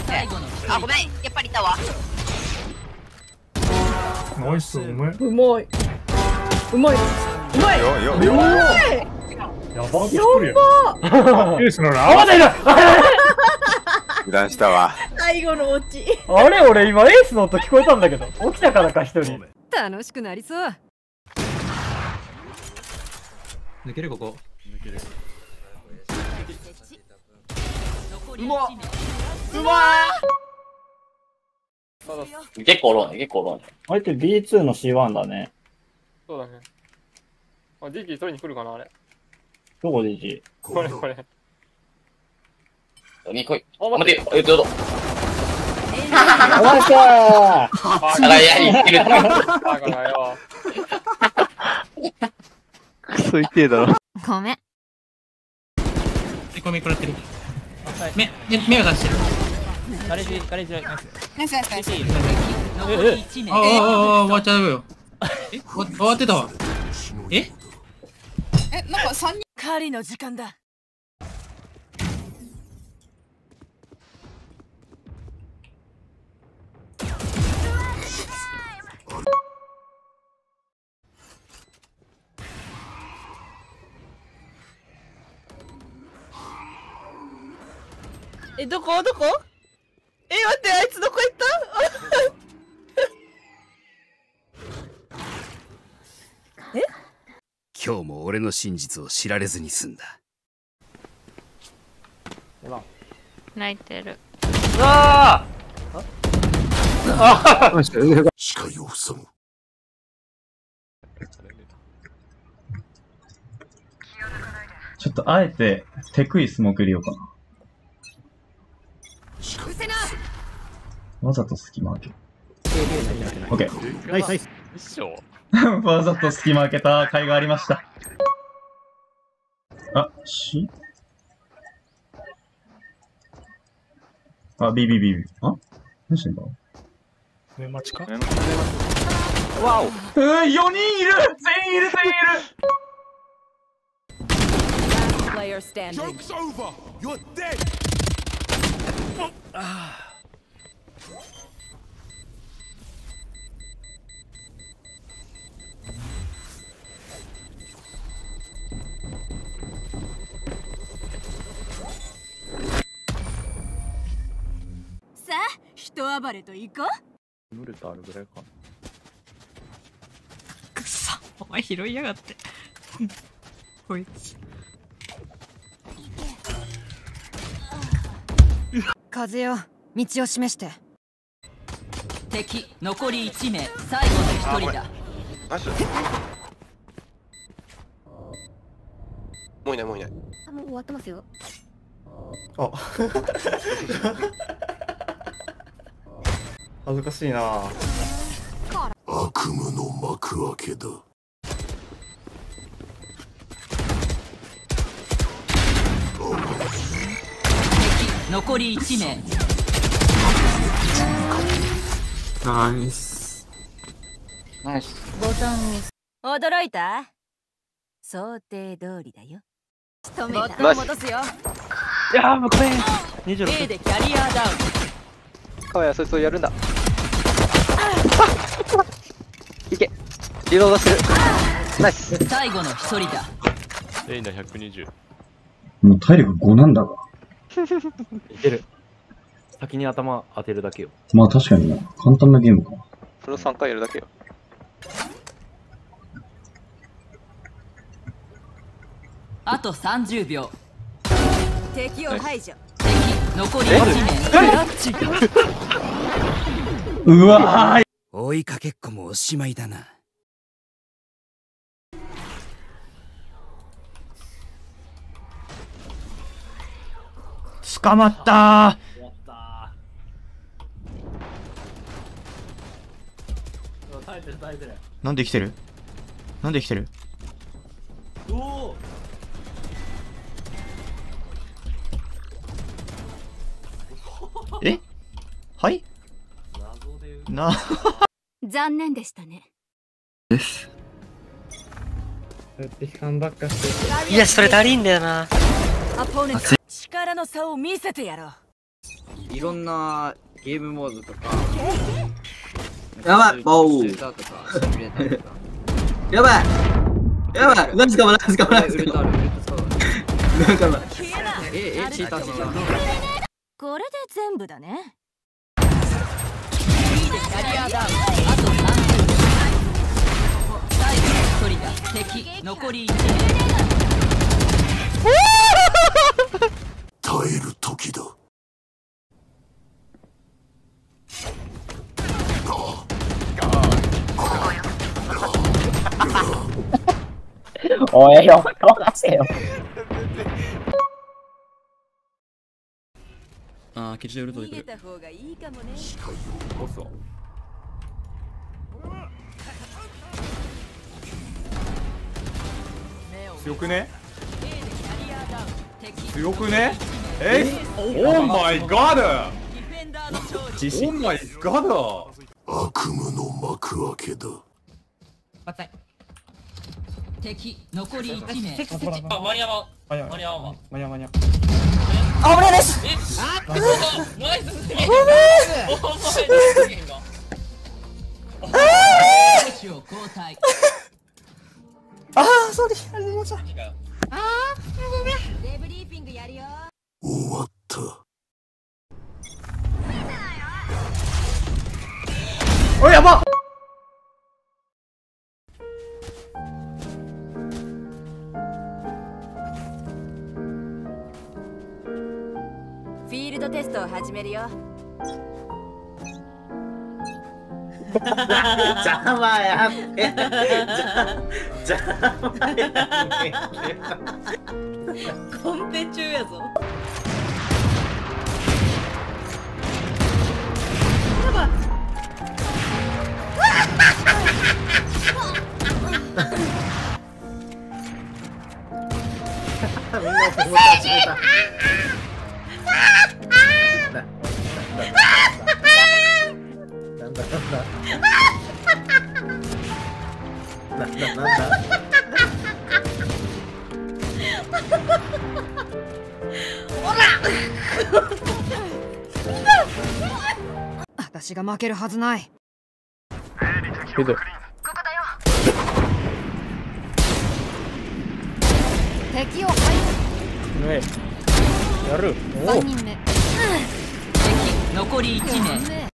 あ、ごめん、やっぱりいたわ。 ナイス、うまい。 うまい。うまい。うまい。 やばっ、 や作るやん。エースのラあ、まだいる。 油断したわ。 最後のオチ。 あれ、俺今エースの音聞こえたんだけど、起きたからか一人。 楽しくなりそう。 抜けるここ。抜ける。 うまっ。うまー。結構ローね、結構ローね。 相手 B2 の C1 だね。 そうだね。あ、ジキ取りに来るかな、あれ。 どこで G？ これ、これ。 に来い。 あ、 待て、どうぞ。 お前かあら、やりきる。 だからよ。 クソ痛えだろ。 ごめん。 込み食らってる。目を出してる。 ガレージ、ナイス。 ナイスナイスナイス。 終わっちゃうよ。終わってたわ。 なんか3人。 狩りの時間だ。 どこ待って、あいつどこ行った今日も俺の真実を知られずに済んだ。 泣いてる。 うわー視界を塞ぐ。 ちょっとあえてテクイスモーク入れようかな。わざと隙間開け。オッケー。 ナイスナイス。 わざと隙間開けた甲斐がありました。あ、あ、BBB。あ、何してんだ？ 上待ちか？ わお。 4人いる！全員いる！ Player standing. over. You're dead. さあ、人暴れと行こう。 ムルトあるぐらいかな。 くっそ、お前拾いやがって。こいつ。 風よ、道を示して。 敵、残り1名、最後の1人だ。 ナイス。もういないもういない。 あ、もう終わってますよ。 あ。恥ずかしいな。 悪夢の幕開けだ。 敵、残り1名。 ナイス。 ナイス。 ボタンミス。驚いた？想定通りだよ。止めた。ボタン戻すよ。 いやーもうこれ。26。 A でキャリアダウン。 かわやそいつをやるんだ。いけ。リロードする。ナイス。 最後の1人だ。 レイナ120。 もう体力5なんだが。 いける。先に頭当てるだけよ。 まあ確かにな。簡単なゲームか。 それを3回やるだけよ。 あと30秒。 敵を排除。 敵、残り1名。 うわーい。 追いかけっこもおしまいだな。 捕まったー。なんで生きてる？なんで生きてる？え？はいな残念でしたね。 です。 敵感ばっかして。 いや、それ足りんだよな。 アポーネント、力の差を見せてやろう。 いろんなゲームモードとか。 やばいおーやばいやばい何すかも何すかも何すかもなんかチーターチーター。これで全部だね。 キャリアダウンあと30秒。最後の一人だ。敵残り1名。 耐える時だ。 おいよ、任せよ。 ああ、ケチでウルトで来る。 逃げた方がいいかもね。 ボスは強くね強くねオーマイガードオーマイガード悪夢の幕開けだ。 敵残り1名。 あ、間に合わん。間に合わん。間に合わん。 あ、危ないです。 ナイスすぎる。 交代。 あー、ソーリー、ありがとうございました。 デブリーフィングやるよ。 終わった。 おい、やばっ。 フィールドテストを始めるよ。 邪魔やめ邪魔やめコンペ中やぞ。やばい。 みんな友達だ。なんだ私が負けるはずない。 けど敵を排ねやる除。3人目。 敵残り1名。